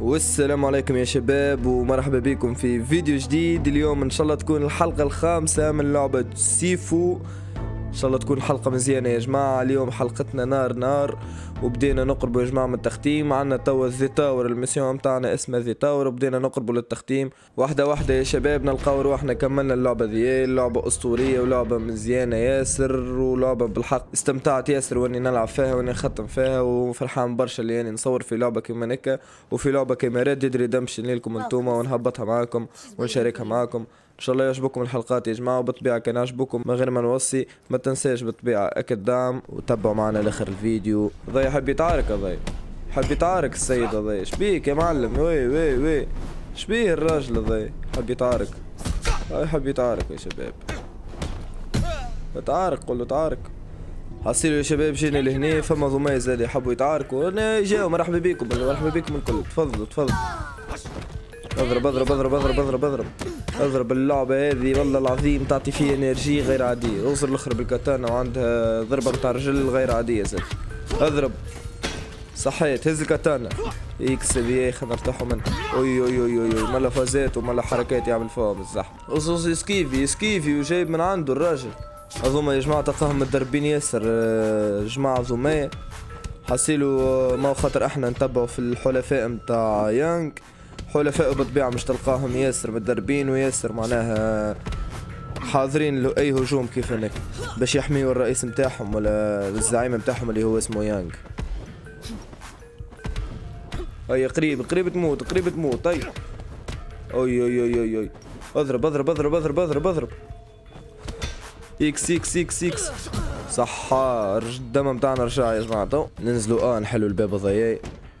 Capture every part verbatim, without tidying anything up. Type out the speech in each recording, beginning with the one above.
والسلام عليكم يا شباب ومرحبا بكم في فيديو جديد. اليوم ان شاء الله تكون الحلقة الخامسة من لعبة سيفو. ان شاء الله تكون حلقة مزيانة يا جماعة. اليوم حلقتنا نار نار وبدينا نقربوا يا جماعة من التختيم. عنا توا ذي تاور، المسيون متاعنا اسمها ذي تاور، وبدينا نقربوا للتختيم واحدة واحدة يا شباب. نلقاو روحنا كملنا اللعبة ذي. اللعبة اسطورية ولعبة مزيانة ياسر، ولعبة بالحق استمتعت ياسر واني نلعب فيها واني نختم فيها، وفرحان برشا اللي يعني نصور في لعبة كيما هكا وفي لعبة كيما ريد ديد ريدمشن لكم انتوما، ونهبطها معاكم ونشاركها معاكم. ان شاء الله يعجبكم الحلقات يا جماعه، وبالطبيعه كان عجبكم من غير ما نوصي ما تنساش بالطبيعه اكد دعم وتبعوا معنا لاخر الفيديو. ضي حب يتعارك، ضي حب يتعارك السيد ضي. شبيك يا معلم؟ وي وي وي شبيه الراجل ضي؟ حب يتعارك، هاي حب يتعارك يا شباب. تعارك، قول له تعارك. حصيلوا يا شباب جينا لهنا، فما ضماي زاد يحبوا يتعاركوا، انا جاو. مرحبا بكم مرحبا بكم الكل، تفضلوا تفضلوا. اضرب اضرب اضرب اضرب اضرب اضرب اضرب. اللعبة هذه والله العظيم تعطي فيها انرجي غير عادية. اوصل الاخر بالكاتانا وعندها ضربة متاع رجل غير عادية زاد. اضرب صحيت، هز الكاتانا اكس بي، خلينا نرتاحوا منها. اوي اوي اوي اوي مالا فازات ومالا حركات يعمل فيهم الزحمة. اوصل يسكيفي يسكيفي وجايب من عنده الراجل. هذوما يا جماعة تلقاهم متدربين ياسر. جماعة هذوما حسيلو ما خاطر احنا نتبعوا في الحلفاء متاع يانج. حلفاء بالطبيعة مش تلقاهم ياسر متدربين وياسر معناها حاضرين له اي هجوم كيف هناك باش يحميوا الرئيس متاعهم ولا الزعيم متاعهم اللي هو اسمه يانج. اي قريب قريب تموت قريب تموت. اي اوي اوي اوي اوي اوي اضرب اضرب اضرب اضرب اضرب اضرب. اكس اكس اكس اكس صح. الدم متاعنا رجع يا جماعة. تو ننزلوا اه نحلوا الباب ضياي.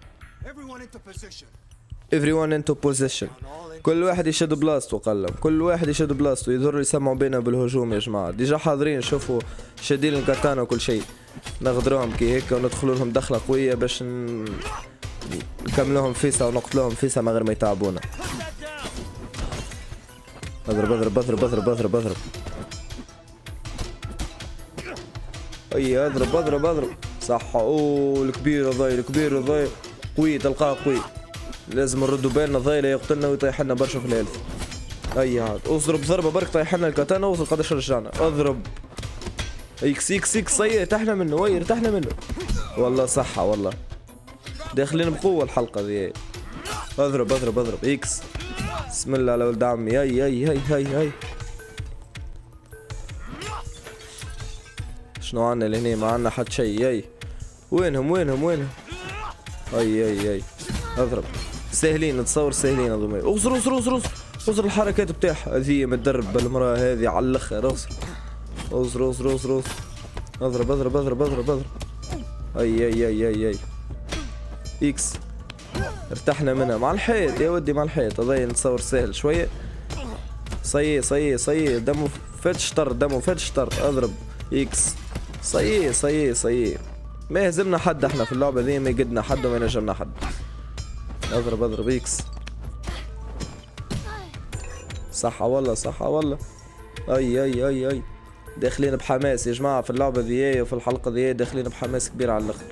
everyone into position. كل واحد يشد بلاصتو، قلم كل واحد يشد بلاصتو. يضر يسمعوا بينا بالهجوم يا جماعة. ديجا حاضرين، شوفوا شادين الكاتانا وكل شيء. نغدروهم كي هيك وندخلوا لهم دخلة قوية باش ن... نكملوهم فيسا ونقتلوهم فيسا من غير ما يتعبونا. اضرب اضرب اضرب اضرب اضرب اضرب. اي اضرب اضرب اضرب صح. اوه الكبير ضاي الكبير ضاي قوي، تلقاه قوي. لازم نردوا بالنا ضاي لا يقتلنا ويطيح لنا برشا في الهيلث. اي عاد اضرب ضربه برك طيح لنا الكاتانا. وصل قداش رجعنا. اضرب اكس اكس اكس. صي ارتحنا منه، وي ارتحنا منه والله صحة والله. داخلين بقوة الحلقة ذي. اضرب اضرب اضرب اكس. بسم الله على ولد عمي. اي اي اي اي اي شنو عنا لهنا؟ ما عنا حد شيء. اي وينهم وينهم وينهم؟ اي اي اي اضرب. ساهلين نتصور ساهلين هذوما. اغزر اغزر اغزر اغزر الحركات بتاعها هذه. متدرب بالمرأة هذه على الاخر. اغزر اغزر اغزر اغزر اغزر اضرب اضرب اضرب اضرب اضرب. اي اي اي اي اي اكس. ارتحنا منها مع الحيط يا ودي، مع الحيط. هذا نتصور سهل شوية. صي صي صي دمه فات شطر دمه فات شطر. اضرب اكس. صي صي صي. ما يهزمنا حد احنا في اللعبة ذي، ما يقدنا حد وما ينجمنا حد. اضرب اضرب اكس. صح والله صح والله. اي اي اي اي داخلين بحماس يا جماعة في اللعبة ذي وفي الحلقة ذي. داخلين بحماس كبير على الاخر.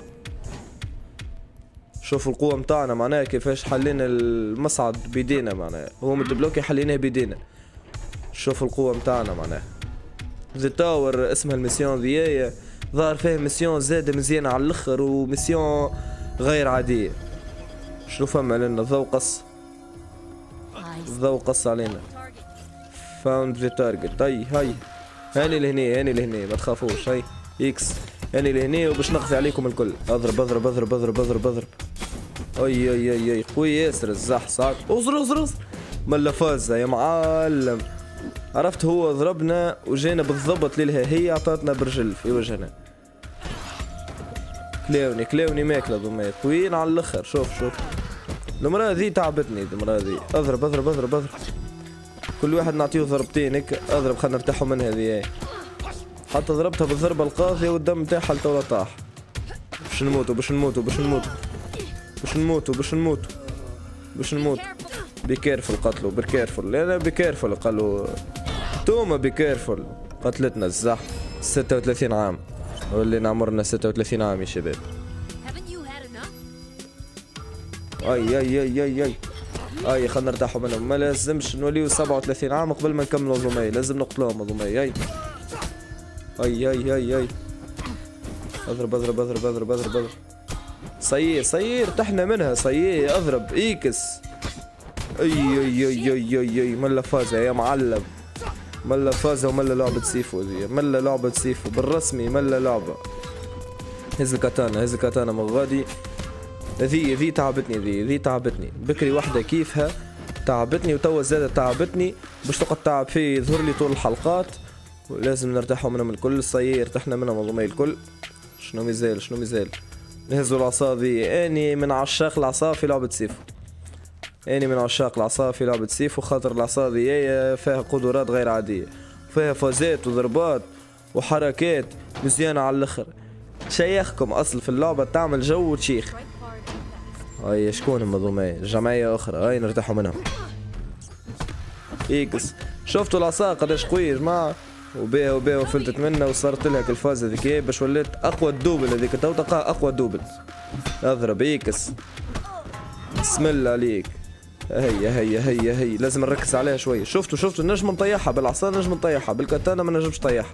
شوفوا القوة متاعنا معناها كيفاش حلينا المصعد بيدينا. معناها هو متبلوكي حليناه بيدينا. شوفوا القوة متاعنا معناها. ذا تاور اسمها المسيون ذي. ظهر فيه مسيون زادة مزيانة على الاخر ومسيون غير عادية. شنو فما لنا؟ ضوء قص. الضوء قص علينا. فاوند ذا تارجت. هاي هاي هاني لهني هاني لهني ما تخافوش. هاي اكس هاني لهني وباش نقضي عليكم الكل. اضرب اضرب اضرب اضرب اضرب اضرب. اي اي اي اي قوي ياسر الزح صاك. اصر اصر اصر ملا فازة يا معلم. عرفت هو ضربنا وجينا بالضبط للها، هي عطاتنا برجل في وجهنا. كلاوني كلاوني ماكله ضمي قويين على الاخر. شوف شوف المرأة ذي تعبتني. المرأة ذي اضرب اضرب اضرب اضرب. كل واحد نعطيه ضربتين هيك. اضرب خلينا نرتاحوا من هذه. حتى ضربتها بالضربة القاضية والدم تاعها لتوا طاح. باش نموتوا باش نموتوا باش نموتوا باش نموتوا باش نموتوا باش نموتوا. بكيرفل قتلوا بكيرفل. لا لا بكيرفل قالوا توما بكيرفل. قتلتنا الزح. ستة وثلاثين عام ولينا عمرنا ستة وثلاثين عام يا شباب. اي اي اي اي اي اي خلينا نرتاحوا منهم. ما لازمش نوليو سبعة وثلاثين عام قبل ما نكملوا ظلمية. لازم نقتلوهم ظلمية. اي اي اي اي اي اضرب اضرب اضرب اضرب اضرب اضرب. صيي صيي ارتحنا منها. صيي اضرب ايكس. اي اي اي اي اي اي ملا فازة يا معلم. ملا فازة وملا لعبة سيفو ذي. ملا لعبة سيفو بالرسمي. ملا لعبة. هز الكاتانا هز الكاتانا من غادي. ذي ذي تعبتني. ذي ذي تعبتني بكري واحدة كيفها تعبتني وتوا زادة تعبتني باش تقعد تعب فيه يظهر لي طول الحلقات. ولازم نرتاحوا منهم الكل. الصيي ارتحنا منهم منظومي الكل. شنو مازال شنو مازال نهزوا العصا ذي. اني من عشاق العصا في لعبة سيفو. اني من عشاق العصا في لعبة سيفو خاطر العصا ذي فيها قدرات غير عادية. فيها فازات وضربات وحركات مزيانة على الاخر. شيخكم اصل في اللعبة تعمل جو وتشيخ. هاي شكون المنظومية؟ جمعية أخرى. هاي نرتاحوا منهم. إيكس شفتوا العصا قداش قوية يا جماعة؟ وبيها وبيها وفلتت منها وصارت لها الفازة ذيك باش ولات أقوى الدوبل هذيك. تو تلقاها أقوى دوبل. اضرب إيكس. بسم الله عليك. هيا هيا هيا هيا لازم نركز عليها شوية. شفتوا شفتوا نجم نطيحها بالعصا. نجم نطيحها بالكاتانا ما نجمش نطيحها.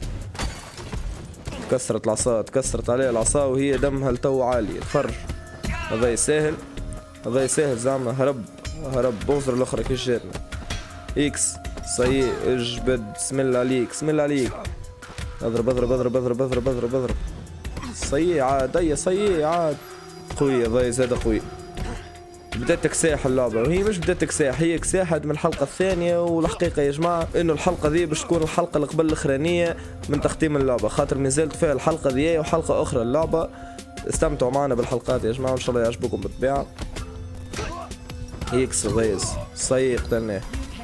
تكسرت العصا تكسرت عليها العصا وهي دمها لتو عالي. تفرج. هذا يسهل هذا يسهل زعما. هرب هرب بوزر الاخرى كي جاتنا. اكس صي اجبد. بسم الله عليك بسم الله عليك. اضرب اضرب اضرب اضرب اضرب اضرب اضرب. صي عاد. اي صي عاد قوية. ضي زاد قوي. بدات تكساح اللعبة وهي مش بدات تكساح. هي كساحت من الحلقة الثانية. والحقيقة يا جماعة انه الحلقة ذي باش تكون الحلقة اللي قبل الاخرانية من تختيم اللعبة خاطر مازالت فيها الحلقة ذي وحلقة اخرى اللعبة. استمتعوا معنا بالحلقات يا جماعة وان شاء الله يعجبكم بالطبيعة. يكس غيز صي قتلناه.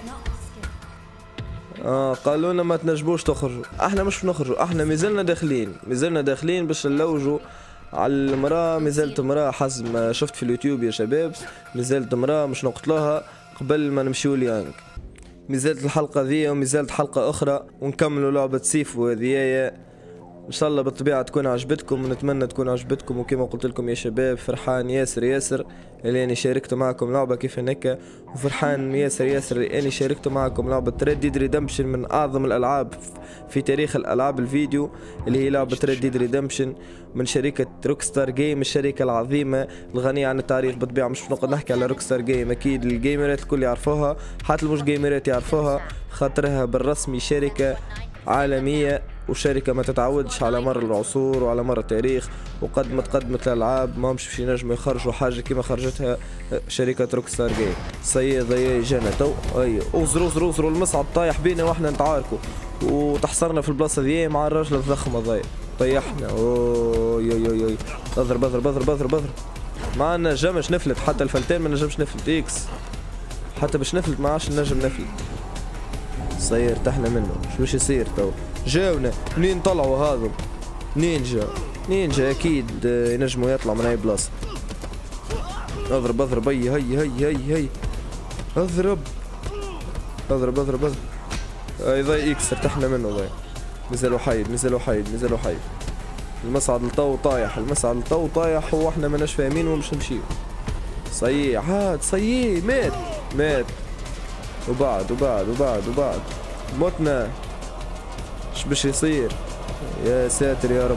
اه قالوا لنا ما تنجموش تخرجوا. احنا مش نخرجوا. احنا مازلنا داخلين مازلنا داخلين باش نلوجوا على المراه. مازالت مراه حسب ما شفت في اليوتيوب يا شباب. مازالت مراه مش نقتلوها قبل ما نمشيو ليانج. مازالت الحلقة ذي ومازالت حلقة اخرى ونكملوا لعبة سيفو هذيا. ان شاء الله بالطبيعه تكون عجبتكم ونتمنى تكون عجبتكم. وكما قلت لكم يا شباب فرحان ياسر ياسر اللي اني شاركت معكم لعبه كيف هناك. وفرحان ياسر ياسر اللي اني شاركت معكم لعبه ريد ديد ريدمشن من اعظم الالعاب في تاريخ الالعاب الفيديو اللي هي لعبه ريد ديد ريدمشن من شركه روكستار جيم. الشركه العظيمه الغنيه عن التعريف بالطبيعه. مش نقعد نحكي على روكستار جيم. اكيد الجيمرات الكل يعرفوها حتى المش جيمرات يعرفوها خاطرها بالرسمي شركه عالميه وشركة ما تتعودش على مر العصور وعلى مر التاريخ. وقد ما تقدمت الألعاب ما همش في نجم يخرجوا حاجة كما خرجتها شركة روكستار جيم. صياد ضياي جانا تو. أي أوزروا أوزروا أوزروا المصعد طايح بينا واحنا نتعاركوا وتحصرنا في البلاصة ذي مع الراجل الضخمة ضايع. طيحنا. أوه يو يو يو. اضرب اضرب اضرب اضرب اضرب. ما نجمش نفلت حتى الفلتين ما نجمش نفلت. إكس حتى باش نفلت ما عادش نجم نفلت. صير ارتحنا منه. شو باش يصير تو؟ جاونا منين طلعوا هذا؟ نينجا نينجا اكيد ينجموا يطلعوا من اي بلاصه. اضرب اضرب. هي هي هي هي هي اضرب اضرب اضرب اضرب. اي ضي اكس ارتحنا منه. ضي مازال وحيد مازال وحيد مازال وحيد. المصعد لطو طايح المصعد لطو طايح واحنا ماناش فاهمين ومش نمشيو. صيي عاد صيي مات مات. وبعد وبعد وبعد وبعد متنا. ايش باش يصير؟ يا ساتر يا رب.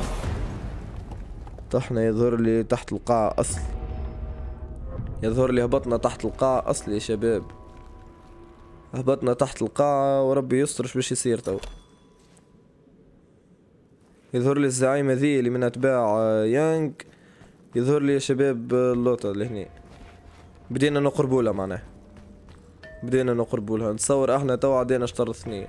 طحنا يظهر لي تحت القاع اصل. يظهر لي هبطنا تحت القاع اصل يا شباب. هبطنا تحت القاع وربي يستر. ايش باش يصير تو؟ يظهر لي الزعيمة ذي اللي من اتباع يانج. يظهر لي يا شباب اللوطة اللي هني. بدينا نقربوا لها معناها. بدينا نقربوا لها. نتصور احنا تو عدينا شطر ثنية.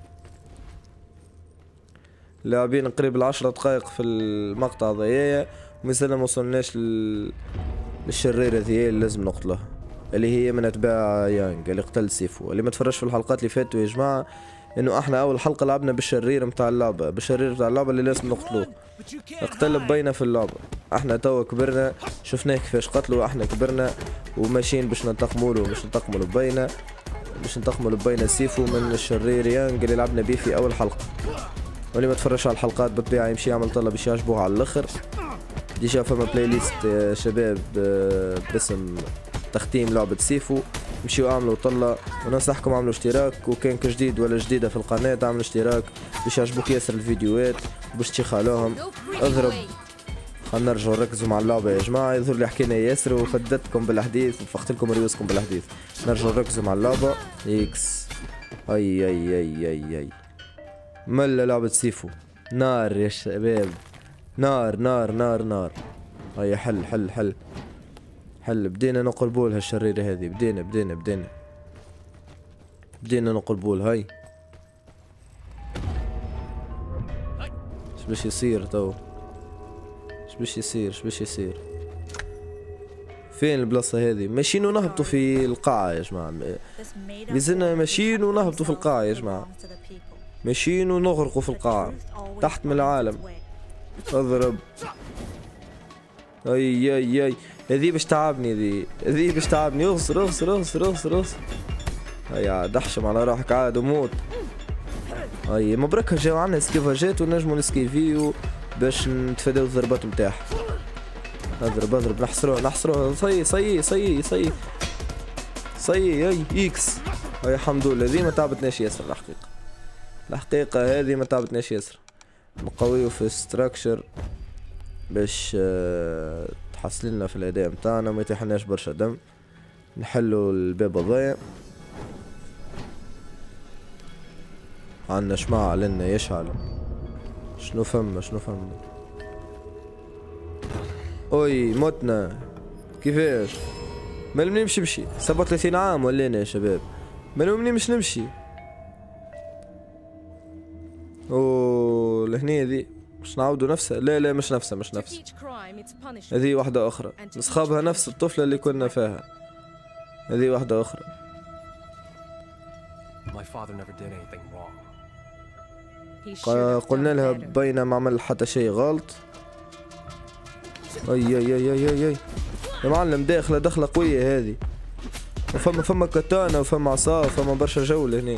لاعبين قريب العشرة دقائق في المقطع ضيايا ومازلنا موصلناش لل... للشريرة ذي اللي لازم نقتلها اللي هي من اتباع يانج اللي قتل سيفو. اللي ما تفرجش في الحلقات اللي فاتوا يا جماعة انه احنا اول حلقة لعبنا بالشرير متاع اللعبة. بالشرير متاع اللعبة اللي لازم نقتلوه. اقتل بينا في اللعبة. احنا توا كبرنا شفناه كيفاش قتلوا. احنا كبرنا وماشيين باش ننتقموا له باش ننتقموا بينا باش ننتقموا بينا سيفو من الشرير يانج اللي لعبنا به في اول حلقة. واللي ما تفرجش على الحلقات بالطبيعة يمشي يعمل طلب باش يعجبوه على الاخر. ديجا فما بلاي ليست يا شباب باسم تختيم لعبة سيفو، مشيو اعملوا طلة، وننصحكم اعملوا اشتراك، وكان كجديد ولا جديدة في القناة اعملوا اشتراك باش يعجبوك ياسر الفيديوهات باش تشيخالوهم. اضرب. خلينا نرجعوا نركزوا مع اللعبة يا جماعة، يظهر لي حكينا ياسر وفدتكم بالحديث وفقت لكم ريوسكم بالحديث. نرجعوا نركزوا مع اللعبة. اكس اي اي اي اي اي ملا لعبة سيفو، نار يا شباب، نار نار نار نار. هيا حل حل حل حل. بدينا نقلبوا لها الشريرة هذه، بدينا بدينا بدينا بدينا نقلبوا لها. هاي اش باش يصير تو؟ اش باش يصير اش باش يصير؟ فين البلاصة هذه؟ ماشيين ونهبطوا في القاعة يا جماعة، مازلنا ماشيين ونهبطوا في القاعة يا جماعة، ماشيين ونغرقوا في القاعة تحت من العالم. اضرب. اي اي اي هذي باش تعبني، ذي هذي باش تعبني. اغسر اغسر اغسر اغسر اغسر. هيا دحشم على روحك عاد وموت. اي مبروك جاو عنا سكيفاجات ونجمو نسكيفيو باش نتفاداو الضربات نتاعها. اضرب اضرب نحصروه نحصروه. صي صي صي صي صي. اي اكس. اي الحمد لله ذي ما تعبتناش ياسر الحقيقة، الحقيقة هذه ما تعبتناش ياسر. نقويو في ستراكشر باش تحصل لنا في الاداء متاعنا، ما يتيحناش برشا دم. نحلو الباب الضايع. عندنا شماعة لنا يشعل. شنو فما شنو فما؟ اوي متنا كيفاش؟ مالو نمشي نمشي سبعة وثلاثين عام ولينا يا شباب، مالو مش نمشي. اوه لهني ذي مش نعاودو نفسها؟ لا لا مش نفسها مش نفسها، هذه واحدة أخرى نسخابها نفس الطفلة اللي كنا فيها، هذه واحدة أخرى. قلنا لها بينا ما عمل حتى شيء غلط. أي أي أي أي أي, أي. يا معلم داخلة دخلة قوية هذه، وفما فما كاتانا وفما عصا وفما برشا جو لهني.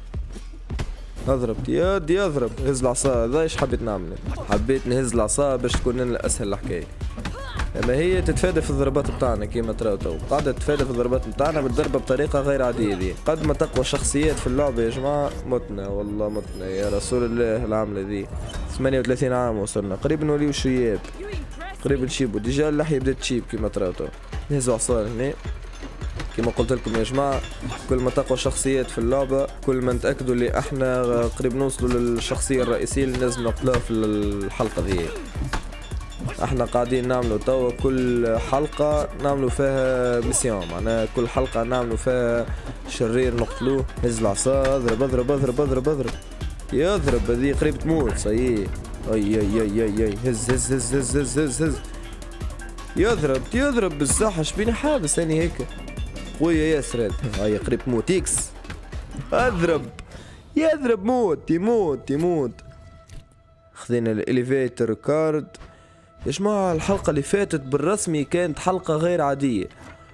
اضرب يا يضرب. هز العصا. هذا ايش حبيت نعمل؟ حبيت نهز العصا باش تكون لنا اسهل الحكايه. اما هي تتفادى في الضربات بتاعنا كيما تراو تو، قاعده تتفادى في الضربات بتاعنا بالضربه بطريقه غير عاديه. دي قد ما تقوى شخصيات في اللعبه يا جماعه. متنا والله متنا يا رسول الله. العمله دي ثمانية وثلاثين عام وصلنا، قريب نوليو شياب، قريب نشيبو. ديجا اللحيه بدات تشيب كيما تراو تو. نهزو عصا هنا كما قلت لكم يا جماعة. كل ما تقوى شخصيات في اللعبة كل ما نتأكدوا اللي احنا قريب نوصلوا للشخصية الرئيسية اللي لازم نقتلوها في الحلقة ذي. احنا قاعدين نعملوا توا كل حلقة نعملوا فيها ميسيون، معناها كل حلقة نعملوا فيها شرير نقتلوه. هز العصا. اضرب اضرب اضرب اضرب اضرب. يضرب هذي قريب تموت. صي. اي اي اي اي اي هز هز هز هز هز هز, هز. يضرب يضرب بالصح. شبيني حابس اني هيك قوية ياسر هذا. هاي قريب موت. اكس. اضرب يضرب موت يموت يموت. خذينا الاليفيتر كارد يا جماعة. الحلقة اللي فاتت بالرسمي كانت حلقة غير عادية،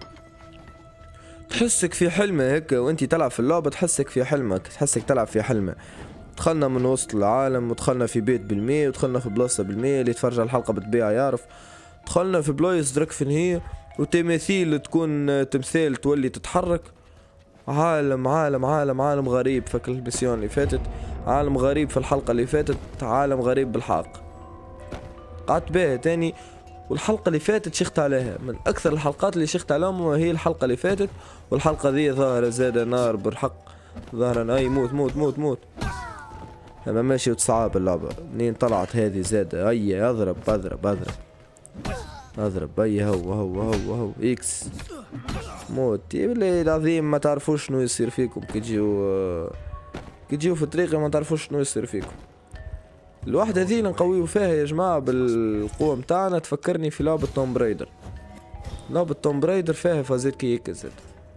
تحسك في حلمة هيك وانت تلعب في اللعبة، تحسك في حلمك، تحسك تلعب في حلمة. دخلنا من وسط العالم ودخلنا في بيت بالمية ودخلنا في بلاصة بالمية. اللي يتفرج على الحلقة بالطبيعة يعرف. دخلنا في بلايص درك فين هي، وتماثيل تكون تمثال تولي تتحرك. عالم عالم عالم عالم غريب. فك الميسيون اللي فاتت عالم غريب، في الحلقة اللي فاتت عالم غريب بالحق. قعدت بها تاني، والحلقة اللي فاتت شخت عليها من أكثر الحلقات اللي شخت عليهم هي الحلقة اللي فاتت. والحلقة ذي ظاهرة زادة نار بالحق، ظاهرة أي موت موت موت موت. أما ماشي وتصعب اللعبة منين طلعت هذه زادة. أي أضرب أضرب أضرب اضرب. اي هو هو هو هو اكس. موت يا بالله العظيم. ما تعرفوش شنو يصير فيكم كي تجيو كي تجيو في الطريق، ما تعرفوش شنو يصير فيكم. الواحدة ذي نقويو فيها يا جماعة بالقوة متاعنا. تفكرني في لعبة توم برايدر. لعبة توم برايدر فيها فازات كي هيك زاد.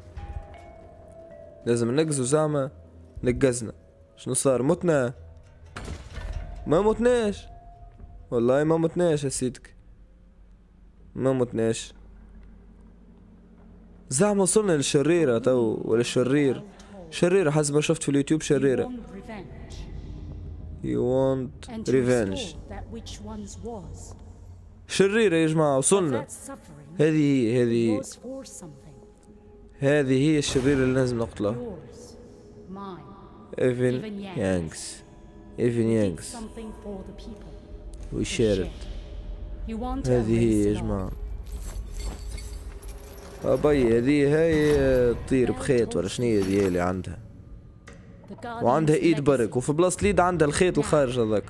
لازم نقزو زعما نقزنا. شنو صار؟ متنا؟ ما متناش والله، ما متناش يا سيدك، ما متناش. زعما وصلنا للشريرة تو ولا الشرير؟ شريرة حسب ما شفت في اليوتيوب. شريرة. You want revenge. شريرة يا جماعة وصلنا. هذه هذه هذه هي الشريرة اللي لازم نقتلها. إيفن يانكس إيفن يانكس وشارد. هذه هي يا جماعة. أبي هذه هاي تطير بخيط ولا شنية هذه اللي عندها، وعندها ايد برك، وفي بلاصة اليد عندها الخيط الخارج هذاك.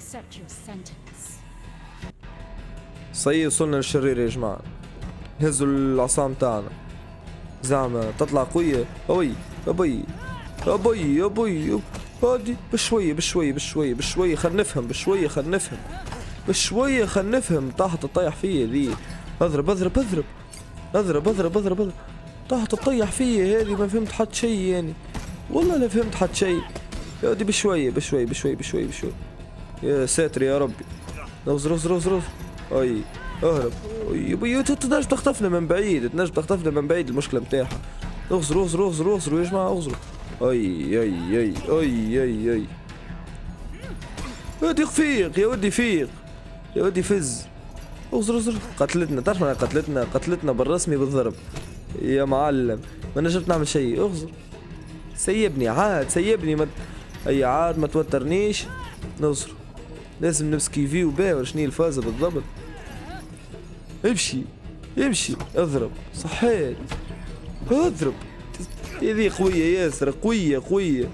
صحيح وصلنا للشرير يا جماعة. نهزوا العصا متاعنا زعما تطلع قوية. أوي أبي أبي أبي هادي بشوية بشوية بشوية بشوية خل نفهم بشوية خل نفهم بشوية خل نفهم. طاحت تطيح فيا ذي. اضرب اضرب اضرب اضرب اضرب اضرب اضرب. طاحت تطيح فيا هذه ما فهمت حد شيء يعني، والله لا فهمت حد شيء. هادي بشوية بشوية بشوية بشوية بشوية. يا ساتر يا ربي. روز روز روز روز. اي اهرب. اي تنجم تخطفنا من بعيد، تنجم تخطفنا من بعيد المشكلة متاعها. اغزروا اغزروا اغزروا اغزروا يا جماعة اغزروا. اي اي اي اي اي اي. يا ودي فيق يا ودي فيق يا ودي فز. اغزر اغزر. قتلتنا، تعرف معناها قتلتنا؟ قتلتنا بالرسمي بالضرب يا معلم. ما نجمت نعمل شيء. اغزر سيبني عاد سيبني ما اي عاد ما توترنيش. نغزر لازم نمسكي فيو باه ولا شنو الفازة بالضبط. امشي امشي اضرب. صحيت اضرب. هذي قوية ياسر قوية قوية.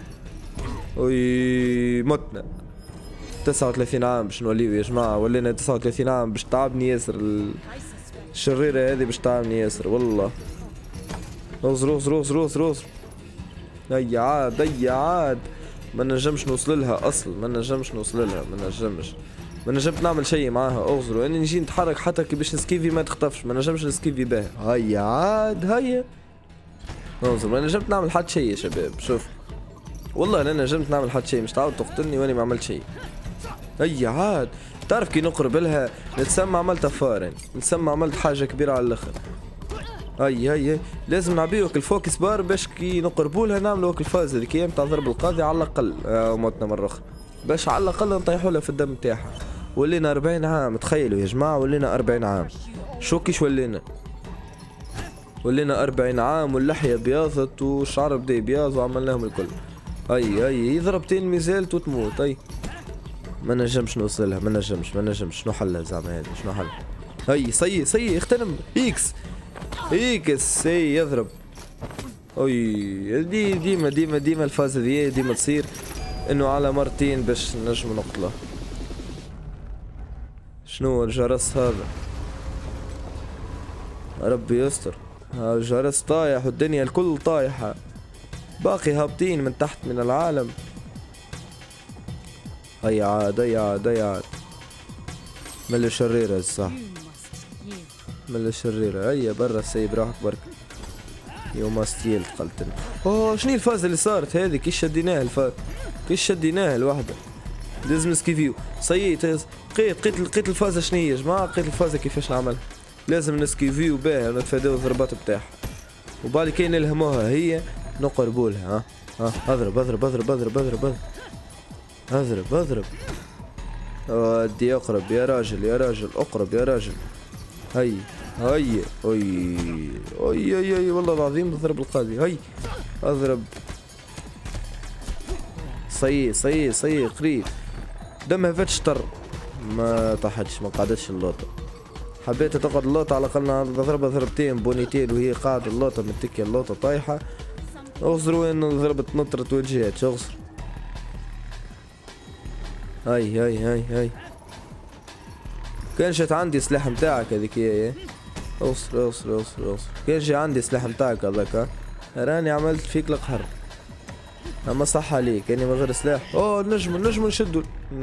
وي متنا. تسعة وثلاثين عام باش نوليو يا جماعة، ولينا تسعة وثلاثين عام باش تعبني ياسر الشريرة هذه باش تعبني ياسر والله. روز روز روز روز روز. هيا عاد هيا عاد. ما نجمش نوصل لها اصلا، ما نجمش نوصل لها، ما نجمش ما نجمت نعمل شيء معاها. اغزروا اني نجي نتحرك حتى كي باش نسكيفي ما تخطفش، ما نجمش نسكيفي بها. هيا عاد هيا اغزروا. ما نجمت نعمل حتى شيء يا شباب. شوف والله انا نجمت نعمل حتى شيء، مش تعاود تقتلني واني ما عملت شيء. هيا عاد. تعرف كي نقرب لها نتسمى عملت فارن، نتسمى عملت حاجة كبيرة على الاخر. هيا هيا لازم نعبيوك الفوكس بار باش كي نقربوا لها نعملوا وك الفاز هذيك نتاع ضرب القاضي على الاقل. آه موتنا مرة اخرى باش على الاقل نطيحوا لها في الدم تاعها. ولينا أربعين عام، تخيلوا يا جماعة ولينا أربعين عام. شو كيش ولينا ولينا أربعين عام واللحية بياضت والشعر بدا يبياض وعملناهم الكل. هيا هيا يضرب مازالت وتموت. هيا ما نجمش نوصلها، ما نجمش ما نجمش. شنو حلها زعما هذه؟ شنو حلها؟ هيا صي صي اختنم اكس اكس. هي يضرب. اي دي ديما ديما ديما الفاز هذه ديما تصير انه على مرتين باش نجم نقتله. شنو الجرس هذا؟ ربي يستر. الجرس طايح والدنيا الكل طايحة، باقي هابطين من تحت من العالم. هيا عاد هيا عاد هيا عاد. من الشريرة الصح، من الشريرة. هيا برا سيب روحك برك. يو ماستيل قلتنا. اوه شنو الفازة اللي صارت هذه؟ كيش شديناها الفاز؟ كيش شديناها الوحدة؟ لازم نسكيفيو. صيت لقيت لقيت لقيت الفازة شنو هي يا جماعة؟ لقيت الفازة كيفاش نعملها. لازم نسكيفيو باها ونتفاداو الضربات بتاعها، وبالي كي نلهموها هي نقربوا لها. ها ها اضرب اضرب اضرب اضرب اضرب اضرب اضرب اضرب. ودي اقرب يا راجل يا راجل اقرب يا راجل. هي هي اي اي اي اي والله العظيم ضرب القاضي. هي اضرب. صي صي صي قريب. دمها فاتش طر ما طاحتش، ما قعدتش اللوطة. حبيت تقعد اللوطة على الاقل ضربة ضربتين بونيتين وهي قاعدة اللوطة متكية اللوطة طايحة. اغزر وين ضربت نطرت وجهات اغزر. هاي هاي هاي هاي. كان جات عندي سلاح متاعك هذيك هي. اغزر اغزر اغزر اغزر. كان جا عندي سلاح متاعك هذاك راني عملت فيك القهر. اما صح عليك اني من غير سلاح. اوه نجم نجم نشدو.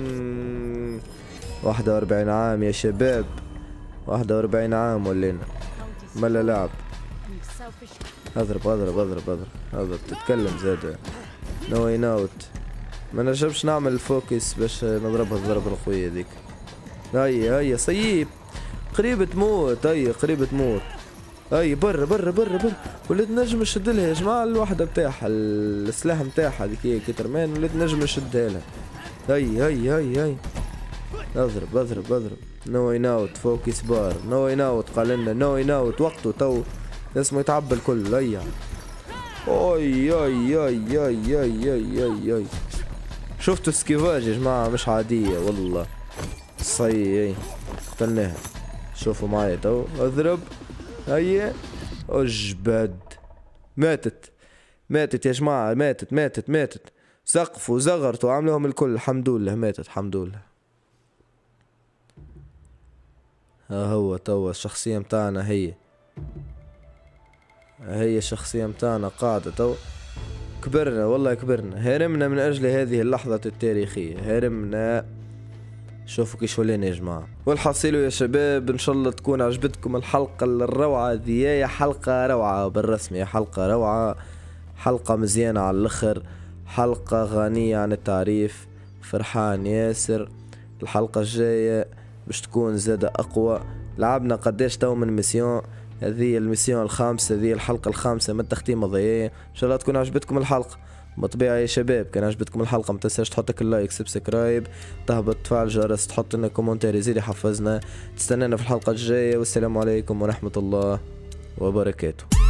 واحد وأربعين عام يا شباب، واحد وأربعين عام ولينا ملا لعب. اضرب اضرب اضرب اضرب اضرب. تتكلم زاد نو اي نوت. ما نجمش نعمل الفوكس باش نضربها الضربة القوية ذيك. هيا هيا صيب قريب تموت. هيا قريب تموت. هيا برا برا برا برا. وليت نجم نشدلها يا جماعة الوحدة بتاعها السلاح بتاعها ذيك هي كيترمان، وليت نجم نشدها لها. هيا هيا هيا هيا اضرب اضرب اضرب. نو وين اوت فوكس بار نو وين اوت قال لنا نو وين اوت وقته تو اسمه يتعبى الكل. هيا اي اي اي اي اي اي اي اي شفتوا السكيفاج يا جماعة مش عادية والله. صي قتلناها. شوفوا معايا تو اضرب. هيا اجبد ماتت ماتت يا جماعة ماتت ماتت ماتت. سقفوا زغرتوا عملهم الكل الحمد لله ماتت الحمد لله. ها هو توا الشخصية متاعنا هي هي الشخصية متاعنا قاعدة تو. كبرنا والله كبرنا. هرمنا من أجل هذه اللحظة التاريخية هرمنا. شوفوا كيش ولينا يا جماعة. والحصيل يا شباب إن شاء الله تكون عجبتكم الحلقة الروعة ذي. حلقة روعة بالرسمي حلقة روعة حلقة مزيانة على الآخر حلقة غنية عن التعريف. فرحان ياسر. الحلقة الجاية باش تكون زادة أقوى. لعبنا قداش تو من ميسيون. هذه الميسيون الخامسة هذه الحلقة الخامسة من التختيم الضياء. إن شاء الله تكون عجبتكم الحلقة. بالطبيعة يا شباب كان عجبتكم الحلقة متنساش تحط اللايك سبسكرايب تهبط تفعل الجرس تحط لنا كومنتاري يزيد يحفزنا. تستنانا في الحلقة الجاية والسلام عليكم ورحمة الله وبركاته.